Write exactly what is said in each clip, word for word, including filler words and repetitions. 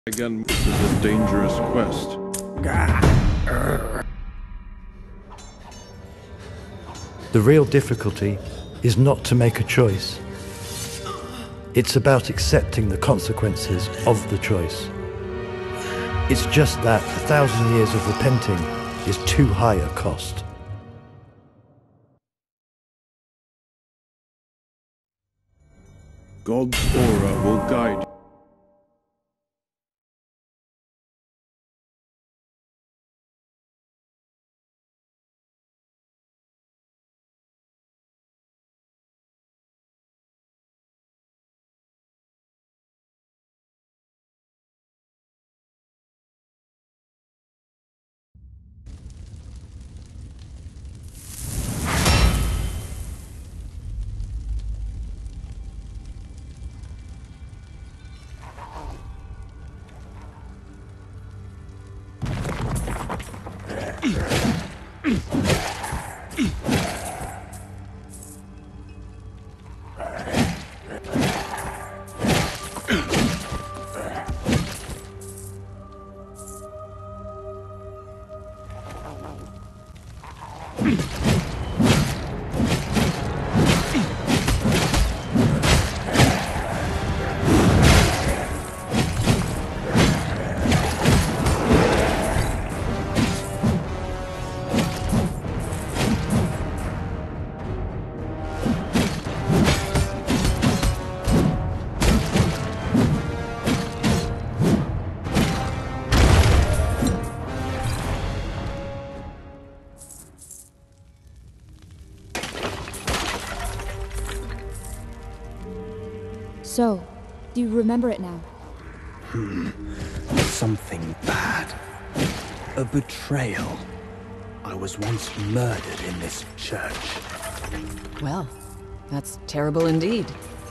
Again, this is a dangerous quest. The real difficulty is not to make a choice. It's about accepting the consequences of the choice. It's just that a thousand years of repenting is too high a cost. God's aura will guide you. So, do you remember it now? Hmm. Something bad. A betrayal. I was once murdered in this church. Well, that's terrible indeed.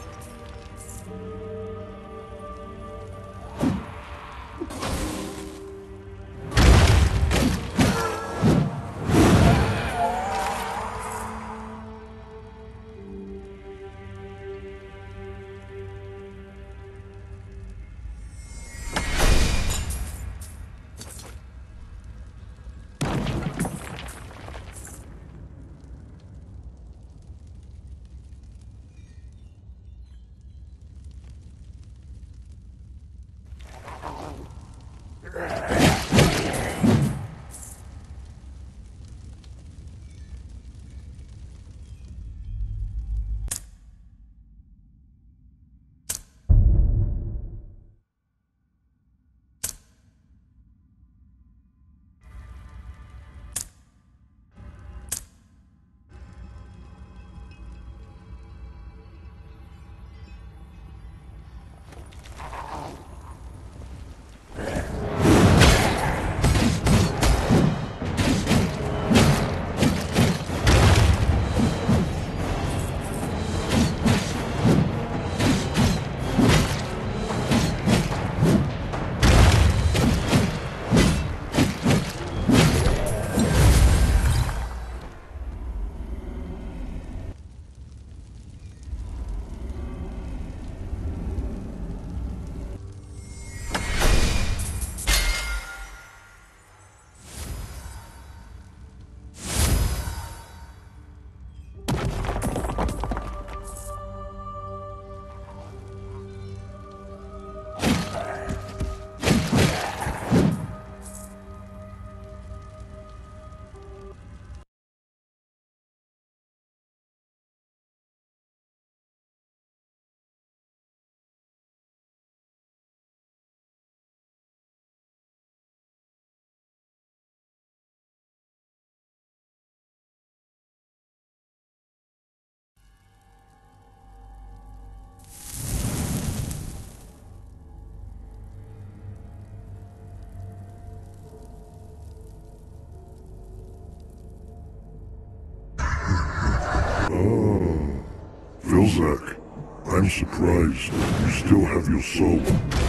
Vilzak, I'm surprised you still have your soul.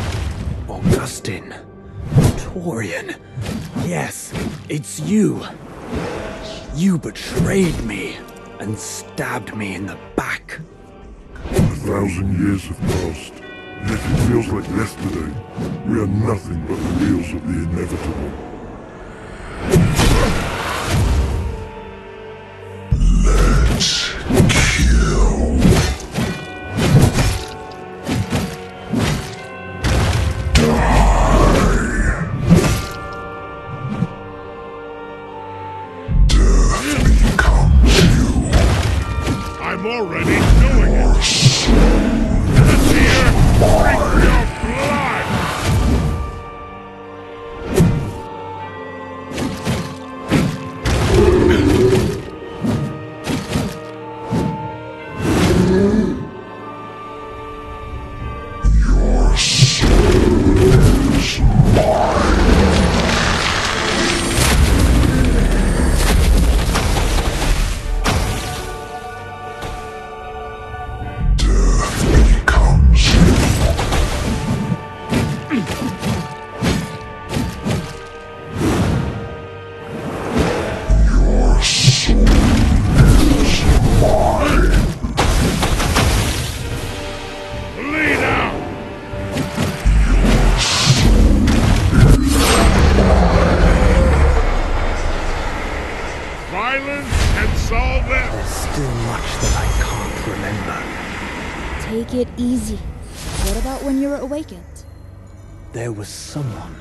Augustine. Torian. Yes, it's you. You betrayed me and stabbed me in the back. A thousand years have passed. And if it feels like yesterday, we are nothing but the wheels of the inevitable. Let's kill. I'm already doing it! This here brings your blood! Your soul is mine. Violence can solve it! There's still much that I can't remember. Take it easy. What about when you're awakened? There was someone.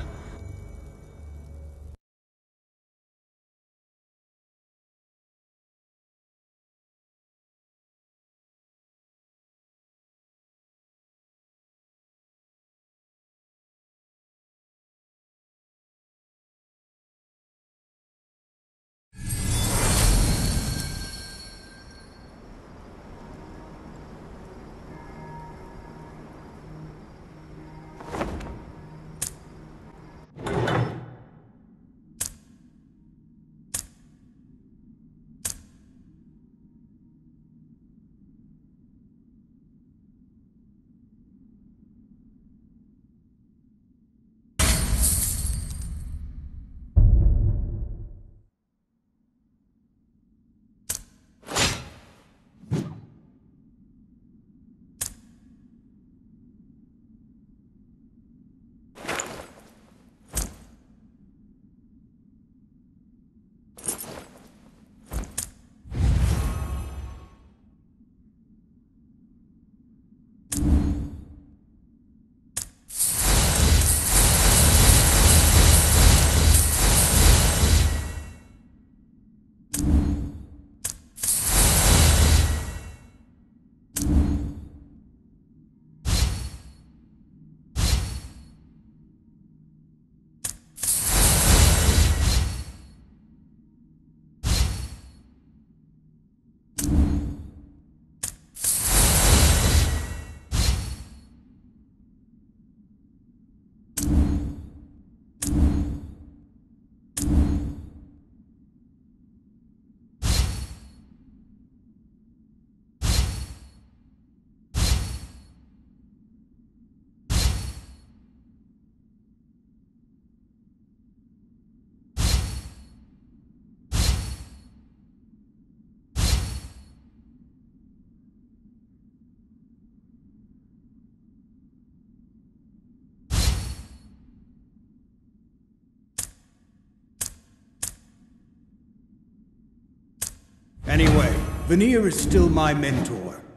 Anyway, Veneer is still my mentor.